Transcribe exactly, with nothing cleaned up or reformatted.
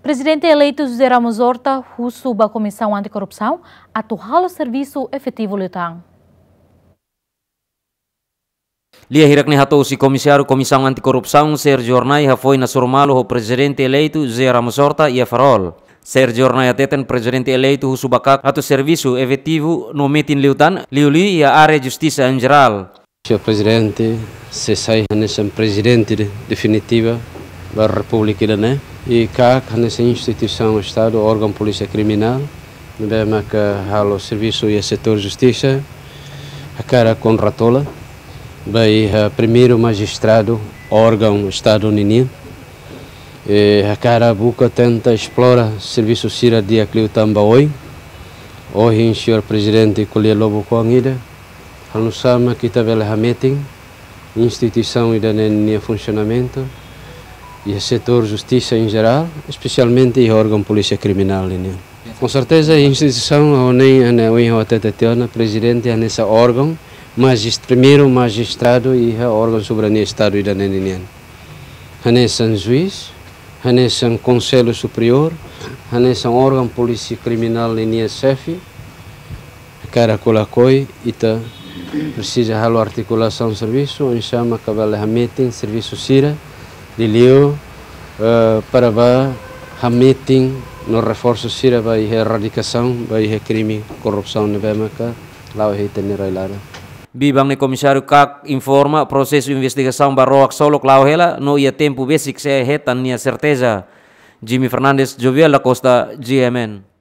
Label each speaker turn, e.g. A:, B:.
A: Presidente eleito José Ramos Horta suba a Comissão Anticorrupção a torrar o serviço efetivo lutang.
B: Lia hirak ni hatou si Komisário Comissão Anticorrupção Sérgio Ornai foi na surmalo o Presidente eleito José Ramos Horta e a farol. Sérgio Ornai ateten Presidente eleito subakak atau serviço efetivo no meeting liutan liuli e a área justiça em geral.
C: Senhor Presidente, se sai nessa Presidente definitiva da República Irã e cá nessa instituição Estado, órgão Polícia Criminal, bem que halo serviço e setor justiça, a cara com ratola, bem primeiro magistrado, órgão Estado Unido, e a cara buca tenta explora serviço sira dia Cliutan Baoi, hoje Senhor Presidente colhe lobo com ida, halo sama kita bela meeting, instituição e em funcionamento, e o setor justiça em geral, especialmente o órgão polícia criminal. Com certeza a instituição nem o até presidente é nesse órgão, mas primeiro magistrado e o órgão soberania estado da Nenian. Nesse juiz, nesse conselho superior, nesse órgão polícia criminal linha chefe, cara colocoi e tá precisa halo articulação serviço, onde chama cabela meeting serviço sira Liliu uh, para a meeting no reforço sira para a erradicação para crime corrupção na Bemaca lá o reitenerai lá.
B: Bibang ni Komisário Kak informa processo de investigação baroak solo clau hela no ia tempo basic se hetan nia certeza. Jimmy Fernandes, Jovial da Costa, G M N.